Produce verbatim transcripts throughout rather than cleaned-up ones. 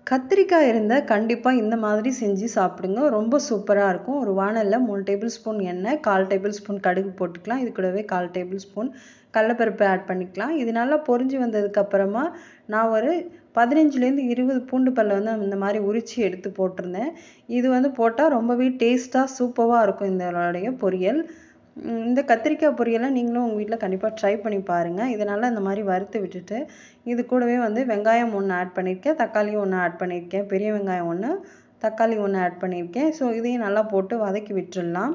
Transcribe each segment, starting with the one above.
கத்திரிக்காய் இருந்தால் கண்டிப்பாக இந்த மாதிரி செஞ்சு சாப்பிடுங்க. ரொம்ப சூப்பராக இருக்கும். ஒரு வாணலில் மூணு டேபிள் ஸ்பூன் எண்ணெய், கால் டேபிள் ஸ்பூன் கடுகு போட்டுக்கலாம். இது கூடவே கால் டேபிள் ஸ்பூன் கடலைப்பருப்பு ஆட் பண்ணிக்கலாம். இது நல்லா பொரிஞ்சு வந்ததுக்கப்புறமா நான் ஒரு பதினஞ்சுலேருந்து இருபது பூண்டு பல்லை வந்து இந்த மாதிரி உரித்து எடுத்து போட்டிருந்தேன். இது வந்து போட்டால் ரொம்பவே டேஸ்ட்டாக சூப்பராக இருக்கும் இதனுடைய பொரியல். இந்த கத்திரிக்காய் பொரியலை நீங்களும் உங்கள் வீட்டில் கண்டிப்பாக ட்ரை பண்ணி பாருங்கள். இதனால் இந்த மாதிரி வறுத்து விட்டுட்டு இது கூடவே வந்து வெங்காயம் ஒன்று ஆட் பண்ணியிருக்கேன், தக்காளி ஒன்று ஆட் பண்ணியிருக்கேன், பெரிய வெங்காயம் ஒன்று, தக்காளி ஒன்று ஆட் பண்ணியிருக்கேன். ஸோ இதையும் நல்லா போட்டு வதக்கி விட்டுடலாம்.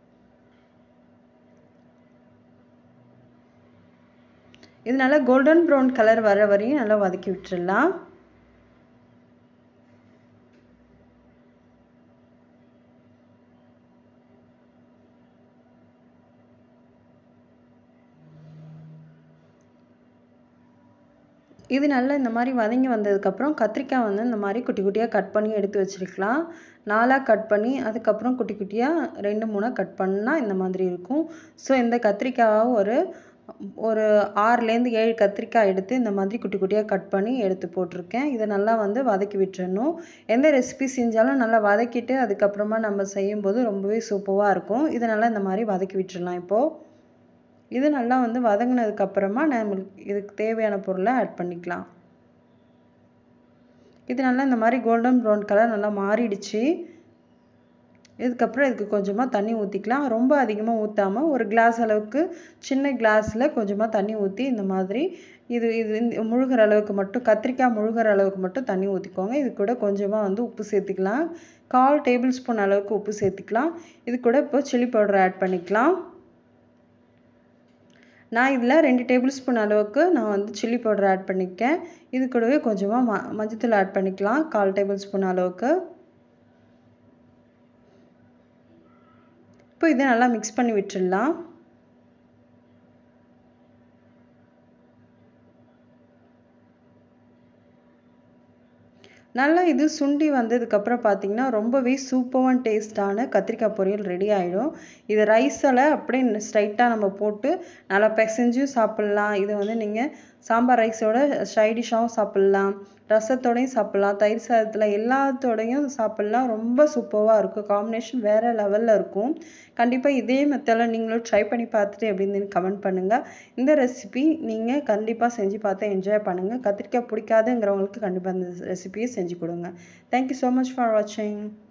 இது நல்லா கோல்டன் ப்ரௌன் கலர் வர வரையும் நல்லா வதக்கி விட்டுடலாம். இது நல்லா இந்த மாதிரி வதங்கி வந்ததுக்கப்புறம் கத்திரிக்காய் வந்து இந்த மாதிரி குட்டி குட்டியாக கட் பண்ணி எடுத்து வச்சுருக்கலாம். நாலாக கட் பண்ணி அதுக்கப்புறம் குட்டி குட்டியாக ரெண்டு மூணாக கட் பண்ணால் இந்த மாதிரி இருக்கும். ஸோ இந்த கத்திரிக்காயை ஒரு ஒரு ஆறுலேருந்து ஏழு கத்திரிக்காய் எடுத்து இந்த மாதிரி குட்டி குட்டியாக கட் பண்ணி எடுத்து போட்டிருக்கேன். இதை நல்லா வந்து வதக்கி விட்டுறணும். எந்த ரெசிபி செஞ்சாலும் நல்லா வதக்கிட்டு அதுக்கப்புறமா நம்ம செய்யும்போது ரொம்பவே சூப்பராக இருக்கும். இதை நல்லா இந்த மாதிரி வதக்கி விட்டுறலாம். இப்போது இது நல்லா வந்து வதங்கினதுக்கப்புறமா நம்மளுக்கு இதுக்கு தேவையான பொருளை ஆட் பண்ணிக்கலாம். இது நல்லா இந்த மாதிரி கோல்டன் ப்ரௌன் கலர் நல்லா மாறிடுச்சு. இதுக்கப்புறம் இதுக்கு கொஞ்சமாக தண்ணி ஊற்றிக்கலாம். ரொம்ப அதிகமாக ஊற்றாமல் ஒரு கிளாஸ் அளவுக்கு சின்ன கிளாஸில் கொஞ்சமாக தண்ணி ஊற்றி இந்த மாதிரி இது இது முழுகிற அளவுக்கு மட்டும் கத்திரிக்காய் முழுகிற அளவுக்கு மட்டும் தண்ணி ஊற்றிக்கோங்க. இது கூட கொஞ்சமாக வந்து உப்பு சேர்த்துக்கலாம். கால் டேபிள் ஸ்பூன் அளவுக்கு உப்பு சேர்த்துக்கலாம். இது கூட இப்போ சில்லி பவுடர் ஆட் பண்ணிக்கலாம். நான் இதில் ரெண்டு டேபிள் ஸ்பூன் அளவுக்கு நான் வந்து சில்லி பவுடர் ஆட் பண்ணியிருக்கேன். இது கூடவே கொஞ்சமாக ம மஞ்சத்தூள் ஆட் பண்ணிக்கலாம், கால் டேபிள் ஸ்பூன் அளவுக்கு. இப்போ இதை நல்லா மிக்ஸ் பண்ணி விட்டுடலாம். நல்லா இது சுண்டி வந்ததுக்கப்புறம் பார்த்தீங்கன்னா ரொம்பவே சூப்பரான டேஸ்ட்டான கத்திரிக்காய் பொரியல் ரெடி ஆகிடும். இது ரைஸில் அப்படியே ஸ்ட்ரைட்டாக நம்ம போட்டு நல்லா பிசைஞ்சும் சாப்பிட்லாம். இது வந்து நீங்கள் சாம்பார் ரைஸோட சைட் டிஷ்ஷாகவும் சாப்பிட்லாம், ரசத்தோடையும் சாப்பிட்லாம், தயிர் சாதத்தில் எல்லாத்தோடையும் சாப்பிட்லாம். ரொம்ப சூப்பராக இருக்கும். காம்பினேஷன் வேறு லெவலில் இருக்கும். கண்டிப்பாக இதே மெத்தடில் நீங்களும் ட்ரை பண்ணி பார்த்துட்டு எப்படின்னு கமெண்ட் பண்ணுங்கள். இந்த ரெசிபி நீங்கள் கண்டிப்பாக செஞ்சு பார்த்து என்ஜாய் பண்ணுங்கள். கத்திரிக்காய் பிடிக்காதுங்கிறவங்களுக்கு கண்டிப்பாக இந்த ரெசிபியை செஞ்சு கொடுங்க. தேங்க்யூ ஸோ மச் ஃபார் வாட்சிங்.